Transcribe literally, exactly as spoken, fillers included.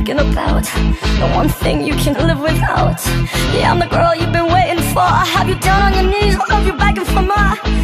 thinking about, the one thing you can live without. Yeah, I'm the girl you've been waiting for. I have you down on your knees, I love you begging for more.